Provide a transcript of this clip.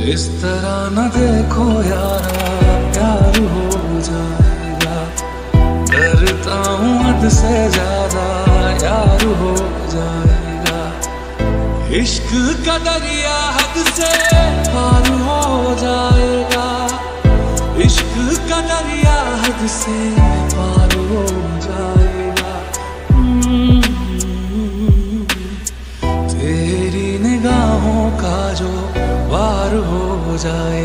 इस तरह न देखो यारा, प्यार हो जाएगा। डरता हूँ हद से ज्यादा, यार हो जाएगा। इश्क का दरिया हद से पार हो जाएगा। इश्क का दरिया हद से पार हो जाएगा। तेरी निगाहों का जो वार हो जाए